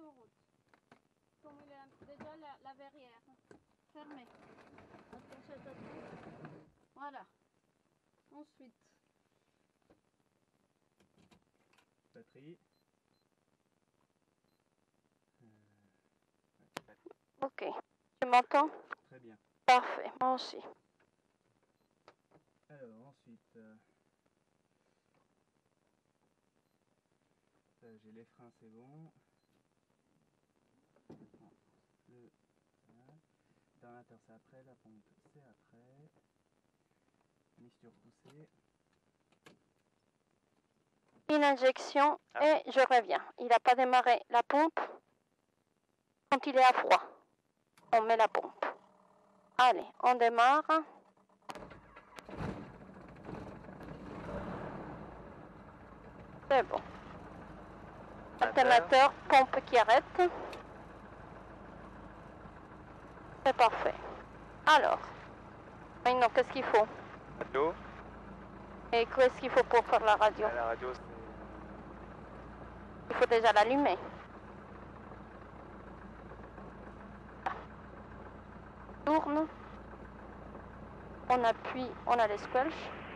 en route. Comme il est déjà la verrière fermée. Voilà. Ensuite. Batterie. Ok. Tu m'entends? Très bien. Parfait, moi aussi. Alors ensuite, j'ai les freins, c'est bon. Voilà. Alternateur c'est après, la pompe c'est après. Mixture poussée. Une injection et je reviens. Il n'a pas démarré la pompe. Quand il est à froid, on met la pompe. Allez, on démarre. C'est bon. Alternateur, pompe qui arrête. C'est parfait. Alors, maintenant, qu'est-ce qu'il faut? Radio. Et qu'est-ce qu'il faut pour faire la radio? La radio, Il faut déjà l'allumer. Tourne. On appuie, on a les squelch.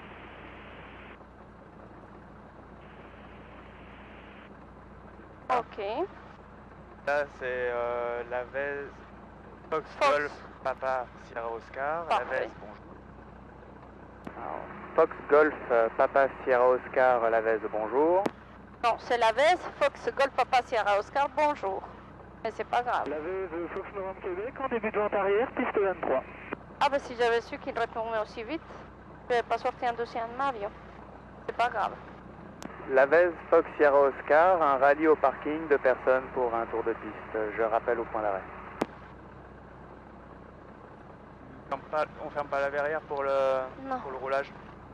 Ok. là c'est la Vez Fox Golf Papa Sierra Oscar. Parfait. La Vez, bonjour. Alors, Fox Golf Papa Sierra Oscar, la Vez, bonjour. Non, c'est la Vez, Fox Golf Papa Sierra Oscar, bonjour. Mais c'est pas grave. La Vez Fox Novembre Québec, en début de vente arrière, piste 23. Ah bah si j'avais su qu'il retournait aussi vite, je n'avais pas sorti un dossier de Mario. C'est pas grave. La Vez Fox Sierra Oscar, un rallye au parking, 2 personnes pour un tour de piste. Je rappelle au point d'arrêt. On ferme pas la verrière pour le roulage.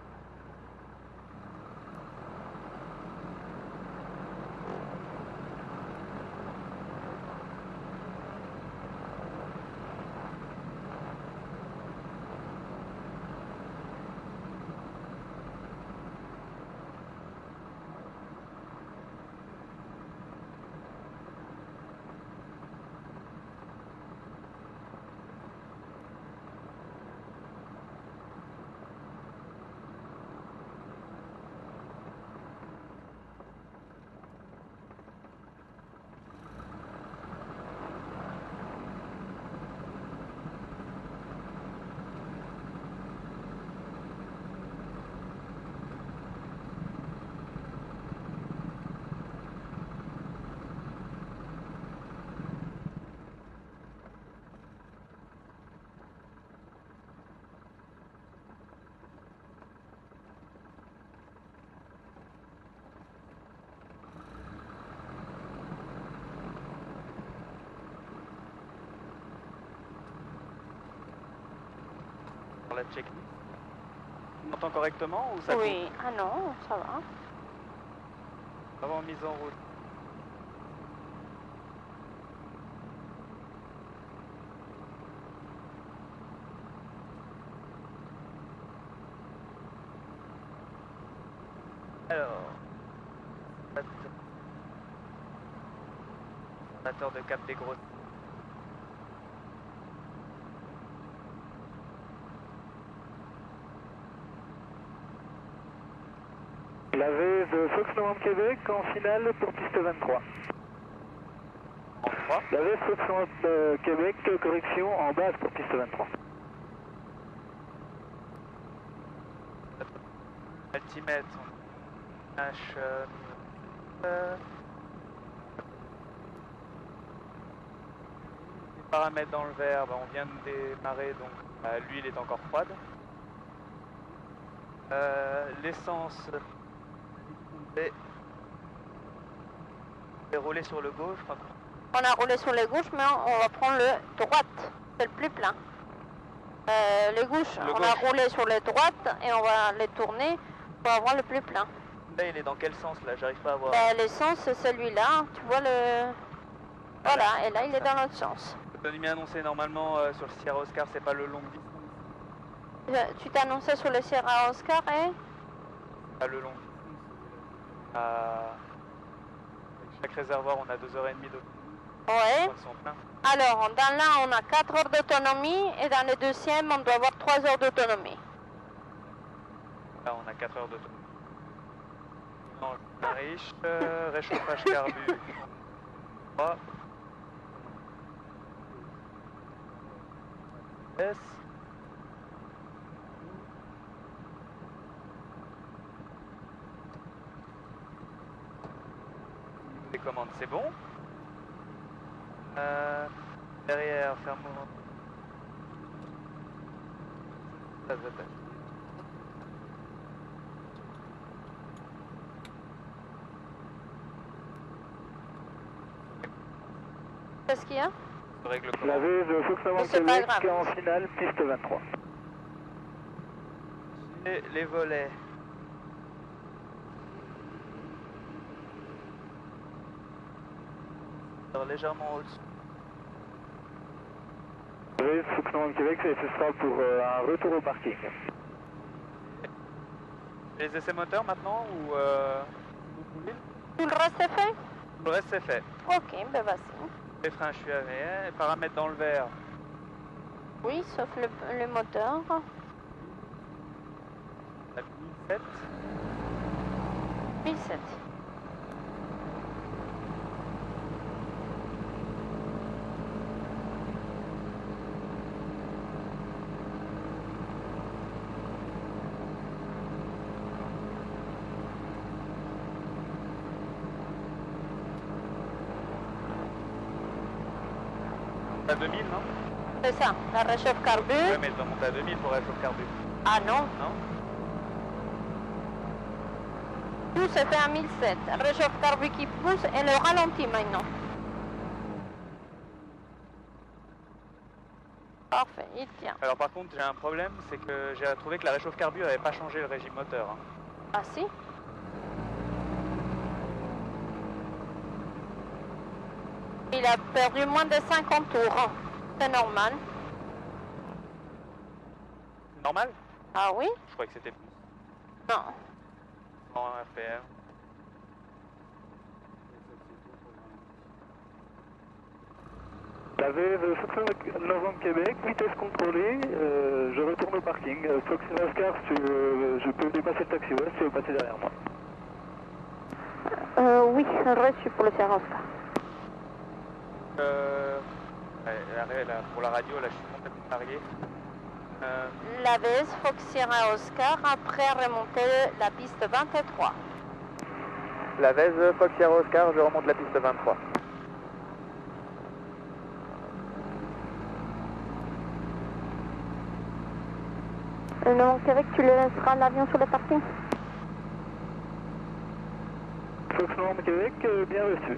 La check. On entend correctement ou ça coupe? Oui, ah non, ça va. Avant mise en route. Alors, de cap des grosses. La Vez Fox Novembre Québec, en finale pour piste 23. En 3. La Vez Fox Novembre Québec, correction en base pour piste 23. Altimètre. H. Les paramètres dans le verre, on vient de démarrer, donc l'huile est encore froide. L'essence est roulée sur le gauche. On a roulé sur les gauches, mais on va prendre le droite. C'est le plus plein. Les gauches, on a roulé sur les droites et on va les tourner pour avoir le plus plein. Là, il est dans quel sens là? J'arrive pas à voir. L'essence, c'est celui-là. Tu vois le... Voilà, et là, il est dans l'autre sens. Le numéro annoncé normalement sur le Sierra Oscar, c'est pas le long distance. Tu t'es annoncé sur le Sierra Oscar et... Pas le long. Chaque réservoir, on a 2h30 d'eau. Ouais. Ils sont pleins. Alors, dans l'un, on a 4 heures d'autonomie et dans le deuxième, on doit avoir 3 heures d'autonomie. Là, on a 4 heures d'autonomie. Non, riche, réchauffage carbu. 3. S. Les commandes, c'est bon. Derrière, ferme-moi. Ça se répète. Qu'est-ce qu'il y a? Règle comment? L'AV de Fox Novembre C'est pas Québec grave. en finale, piste 23. Et les volets. Alors, légèrement au-dessus. L'AV de Fox Novembre Québec, ce sera pour un retour au parking. Les essais moteurs maintenant ou vous voulez? Tout le reste est fait? Le reste c'est fait. Ok, ben vas-y. Les freins, je suis avec. Les paramètres dans le vert. Oui, sauf le moteur. La 1007. 1007. À 2000, non? C'est ça, la réchauffe carbu. Ouais, mais elle doit monter à 2000 pour réchauffer carbu. Ah non, Non? tout se fait à 1007. Réchauffe carbu qui pousse et le ralentit maintenant. Parfait, il tient. Alors par contre, j'ai un problème, c'est que j'ai trouvé que la réchauffe carbu n'avait pas changé le régime moteur. Hein. Ah si? Il a perdu moins de 50 tours. C'est normal. C'est normal? Ah oui? Je croyais que c'était plus. Non. 100 RPM. L'AV de Fox Novembre Québec, vitesse contrôlée, je retourne au parking. Fox Oscar, je peux dépasser le taxi ouest, tu veux passer derrière moi. Oui, reçu pour le Sierra Oscar. Pour la radio, là, je suis complètement largué. L'AVS Fox Sierra Oscar après remonter la piste 23. La Vèze Fox Sierra Oscar, je remonte la piste 23. Non, Québec, tu le laisseras l'avion sur le parking? Fox Novembre Québec, bien reçu.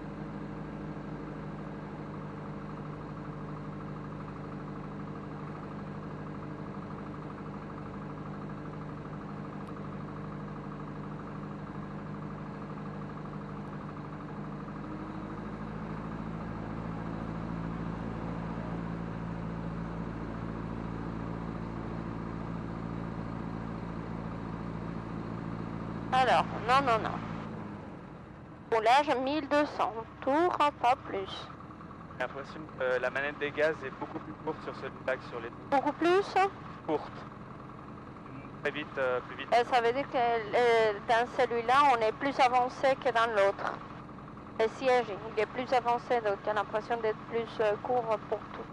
Alors, non. Roulage 1200 tours, pas plus. J'ai l'impression que la manette des gaz est beaucoup plus courte sur celui-là que sur les deux. Beaucoup plus? Courte. Très vite, plus vite. Ça veut dire que dans celui-là, on est plus avancé que dans l'autre. Le siège, il est plus avancé, donc j'ai l'impression d'être plus court pour tout.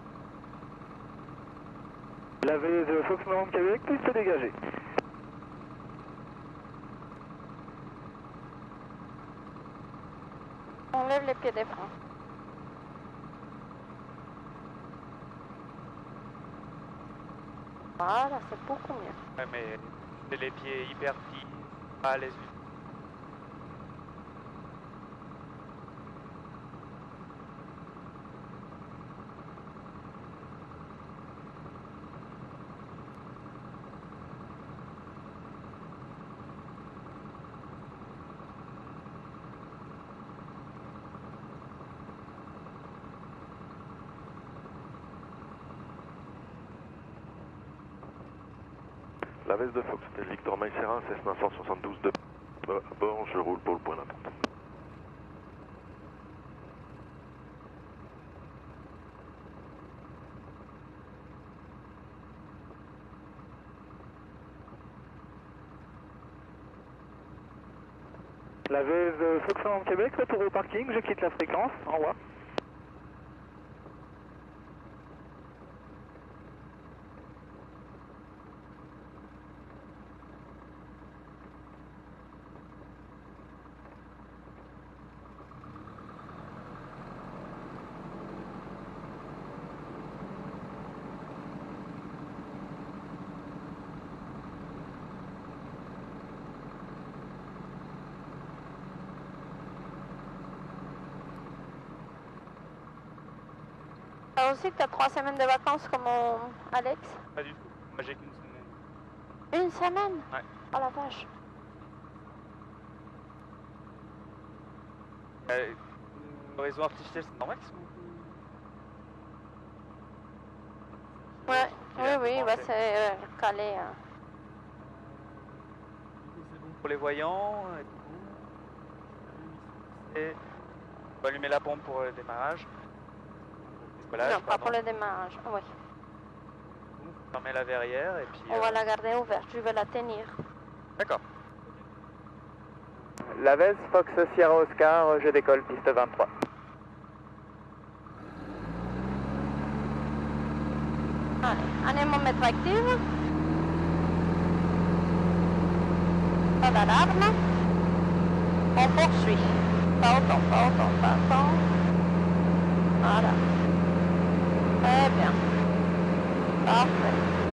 L'AV de Fox Novembre Québec, piste dégagée. On lève les pieds des freins. Voilà, c'est beaucoup mieux. Ouais, mais j'ai les pieds hyper petits, pas à l'aise du tout. La Veste de Fox, c'est Victor Maïsera, Cessna 172 de à bord, je roule pour le point d'attente. La VES Fox Novembre Québec, retour au parking, je quitte la fréquence, au revoir. T'as aussi que t'as 3 semaines de vacances comme Alex? Pas du tout. Moi j'ai qu'une semaine. Une semaine? Ouais. Oh la vache. Le réseau artificiel c'est normal qu'ils sont... Ouais, oui, bah c'est calé. Pour les voyants, et on va allumer la pompe pour le démarrage. Voilà, Non, pas pour le démarrage, oui. On fermer la verrière et puis... On va la garder ouverte, je vais la tenir. D'accord. La VES Fox Sierra Oscar, je décolle piste 23. Allez, anémomètre active. Pas d'alarme. On poursuit. Pas autant, pas autant, pas autant. Voilà. Très bien. Parfait.